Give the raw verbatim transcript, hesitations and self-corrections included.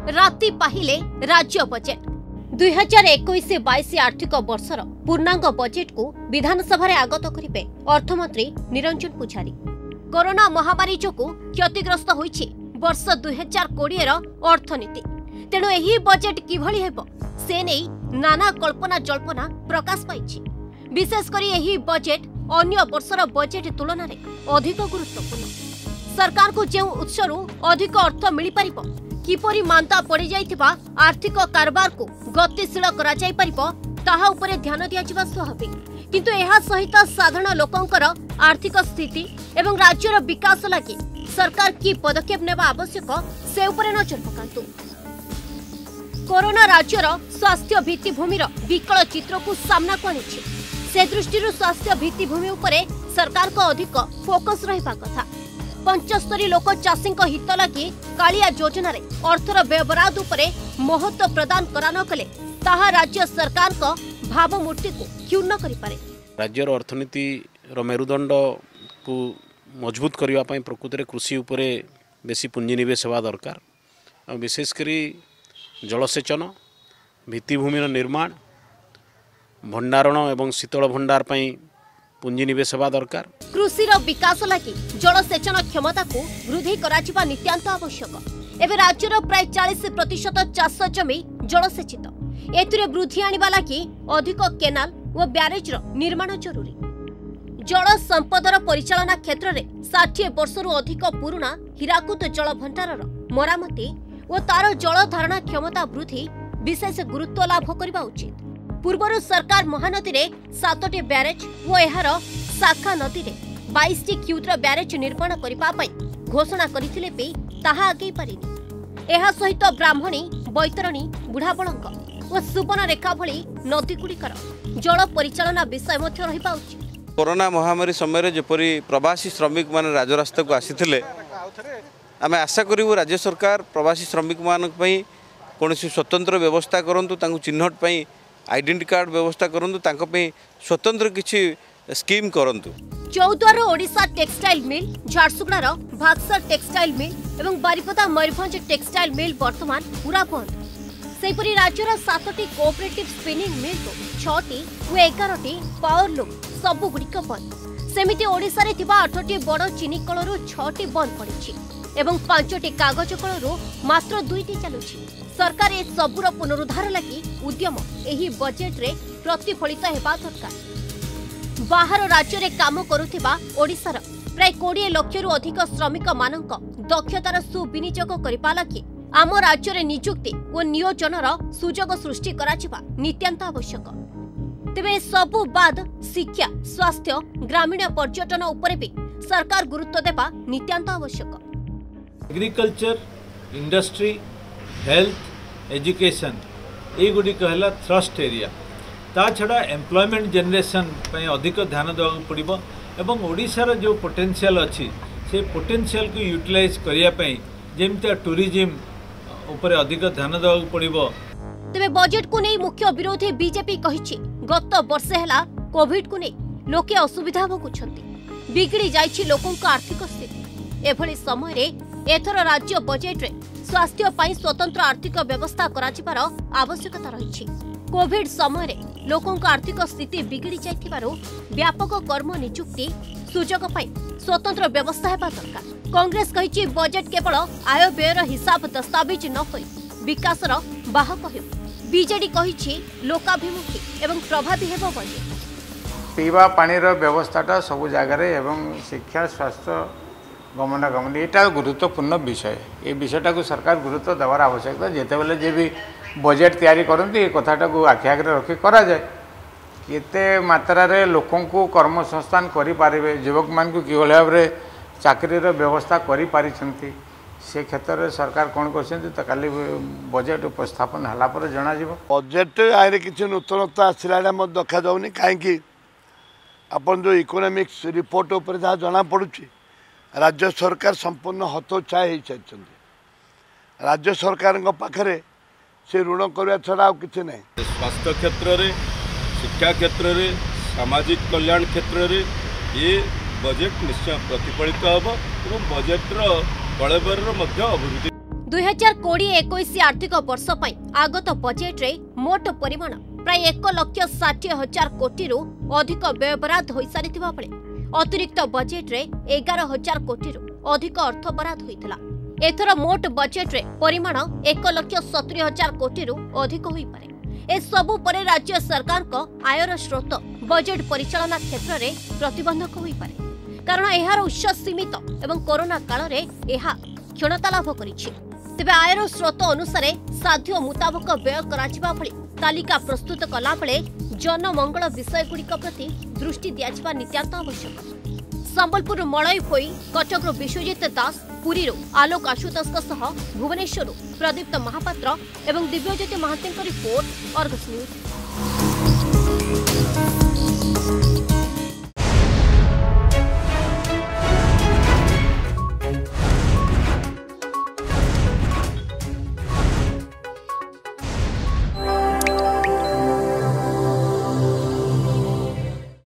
राति पाहिले राज्य बजेट दुई हजार इक्कीस बाईस आर्थिक वर्षर पूर्णांग बजेट को विधानसभा आगत करेंगे अर्थमंत्री निरंजन पुजारी। कोरोना महामारी जोगु क्षतिग्रस्त होइछि वर्ष दुई हजार कोड़े अर्थनीति, तेणु एही बजेट किभली हेबो से नहीं नाना कल्पना जल्पना प्रकाश पाइछि। विशेषकर एही बजेट अन्य वर्षर बजेट तुलन में अधिक गुरुत्वपूर्ण। सरकार को जो उत्सरू अधिक अर्थ मिल पारिबो, किपरि मांदा पड़ी जाइथिबा आर्थिक कारबार को गतिशील करा जाय पारिबो ताहा उपरे ध्यान दिया जिबा स्वाभाविक, किंतु एहा सहित साधारण लोकंकर आर्थिक स्थिति एवं राज्यर विकास लागि सरकार की पदक्षेप नेबा आवश्यक से उपरे नजर पकांतु। कोरोना राज्यर स्वास्थ्य भित्तिभूमिर विकल चित्र को सामना को आनिछि। से दृष्टि स्वास्थ्य भित्तिभूमि उपरे सरकार को अधिक फोकस रहिबा कथा। पंचस्तरी लोक चाषी हित लगी कालिया योजना रे अर्थर व्यवराध उपरे महत्व प्रदान करा न कले ताहा राज्य सरकार को भावमूर्ति को क्षुण्ण करि पारे। राज्यर अर्थनीति रो मेरुदंड को मजबूत करबा पई प्रकृति रे कृषि उपरे बेसी पुंजीनिवेश हेबा दरकार। विशेषकर जलसेचन, भित्तिभूमिर निर्माण, भंडारण एवं शीतल भंडार पई पुंजीनिवेश हेबा दरकार। कृषिर विकास लगी जलसेचन क्षमता को वृद्धि करा नित्यांत आवश्यक। एवं राज्यर प्राय चालीस प्रतिशत चाष जमी जलसेचित। एथिरे वृद्धि आनिबा लगी अधिक केनाल और ब्यारेज निर्माण जरूरी। जल संपदर परिचालना क्षेत्र में षाठी वर्षरु अधिक पुराना हीराकुद जल भंडारर मरामती और तार जल धारणा क्षमता वृद्धि विशेष गुरुत्व लाभ करबा उचित। पूर्वर सरकार महानदी रे सातटी ब्यारेज और एहार शाखा नदी रे बाईस टी क्षुद्र ब्यारेज निर्माण करबा पई घोषणा करथिले भी ताहा आगे पारिनी। एहा सहित ब्राह्मणी, बैतरणी, बुढ़ाबलंग और सुवर्णरेखा भली नदी गुड़िकर जल परिचालना विषय मध्य रहिबा उचित। कोरोना महामारी समय जेपरी प्रवासी श्रमिक माने राजरास्ता को आसीथिले, आमे आशा करिवु राज्य सरकार प्रवासी श्रमिक मानक पई कोनोसी स्वतंत्र व्यवस्था करंतु, तांकु चिन्हट पई आइडेंटिटी कार्ड व्यवस्था करंतु, तांको पई स्वतंत्र किछि स्कीम करंतु। चौद्वार ओडिशा टेक्सटाइल मिल, झारसुगुड़ार भागसर टेक्सटाइल मिल एवं बारिपदा मयूरभंज टेक्सटाइल मिल वर्तमान पूरा बंद। सेहिपरि राज्यर सातटी कोऑपरेटिव स्पिनिंग मिल को छटी और एगारटी पावर लूम सबुगुड़िक बंद। सेमिति ओडिशा रे थिबा आठटी बड़ चीनी कलरू छटी बंद पड़िछि एवं पांचटी कागज कलरू मात्र दुईटी चालुछि। सरकार ए सबुर पुनरुद्धार लगी उद्यम एही बजेट रे प्रतिफलित हेबा दरकार। बाहर राज्य रे काम करुथिबा ओडिशार प्राय कोड़े लक्षरू अधिक श्रमिक मानक दक्षतार सुविनियोग करिबा लगी आम राज्य रे नियुक्ति और नियोजनर सुजोग सृष्टि कराजिबा नित्यांत आवश्यक। तेबे सबु बाद शिक्षा, स्वास्थ्य, ग्रामीण पर्यटन उपरे भी सरकार गुरुत्व देबा नित्यांत आवश्यक। एग्रीकल्चर, इंडस्ट्री, हेल्थ, एजुकेशन ये गुड़िक है थ्रस्ट एरिया। ता छड़ा एम्प्लॉयमेंट जनरेशन अधिक ध्यान देवा पड़ो एवं ओडिशार जो पोटेंशियल अच्छी से पोटेंशियल को यूटिलाइज करने जमती टूरिज्म उपर अधिक ध्यान देवा पड़ो। तेबे बजेट को नहीं मुख्य विरोधी बीजेपी कहिछि गत वर्षे हला कोविड को नहीं लोके असुविधा भोगुछंती, बिगड़ी जाइछि लोकंक आर्थिक स्थिति। एभली समय रे एथर राज्य बजेट रे स्वास्थ्य पाई स्वतंत्र आर्थिक व्यवस्था कराजिबार आवश्यकता रहिछि। कोविड समय रे लोकंक आर्थिक स्थिति बिगड़ी जाइथिबारो व्यापक कर्म नियुक्ति सुजोग पाई स्वतंत्र व्यवस्था हेबा दरकार। कांग्रेस कहिछि बजेट केवल आय व्ययर हिसाब दस्तावेज न होई विकासर बाहक हेउ। बीजेडी कहिछि लोकाभिमुखी एवं प्रभावी हेबो बजेट। पीवा पानीर व्यवस्थाटा सब जगार एवं शिक्षा, स्वास्थ्य, गमनागमन यहाँ गुरुत्वपूर्ण विषय। ये विषयटा को सरकार गुरुत्व देवार आवश्यकता। जिते बेले जे भी बजेट तैयारी करती ये कथाटा को आखि आगे रखी करा जाए केते मात्रा रे लोकों को कर्मसंस्थान करें, युवक मान को कि भाव में चाकरी व्यवस्था कर से क्षेत्र में सरकार कौन कर काली बजेट उपस्थापन है जना। बजेट आए कि नूतनता आसला देखा जाऊनी कहीं आपन जो इकोनॉमिक्स रिपोर्ट उपर जहाँ जना पड़ुछि राज्य सरकार संपूर्ण हतोत्साह हो सारी। राज्य सरकार पाखरे से ऋण करने छड़ा किसी ना। स्वास्थ्य क्षेत्र में, शिक्षा क्षेत्र में, सामाजिक कल्याण क्षेत्र में ये बजेट निश्चय प्रतिफलित होब और बजेट्र कलेबर अभिवृद्धि दुई हजार कोड़े एकोईस आर्थिक वर्ष आगत बजेट रे मोट परिमाण प्राय एक लक्ष षाठी हजार कोटी अधिक व्ययबराद हो सारी बेले अतिरिक्त बजेट रे एगार हजार कोटी अधिक अर्थ बराद होता। एथर मोट बजेट रे परिमाण एक लक्ष सतुरी हजार कोटी अधिक हो पारे। ए सबु परे राज्य सरकार को आयर स्रोत बजेट परिचालना क्षेत्र में प्रतिबंधक हो पारे, कारण एहार उत्स सीमित एवं कोरोना काल रे एहा क्षणता लाभ करिछि। तेबे आयर स्रोत अनुसार साध्य मुताबक व्यय कराजिबा भली तालिका प्रस्तुत कला बेले जनमंगल विषयगुड़िक प्रति दृष्टि दियाजिबा नित्याନ୍ତ आवश्यक। संबलपुर मलय भोई, कटक विश्वजित दास, पुरी आलोक आशुतोष भुवनेश्वर प्रदीप्त महापात्र एवं दिव्यज्योति महांती रिपोर्ट अर्गस न्यूज।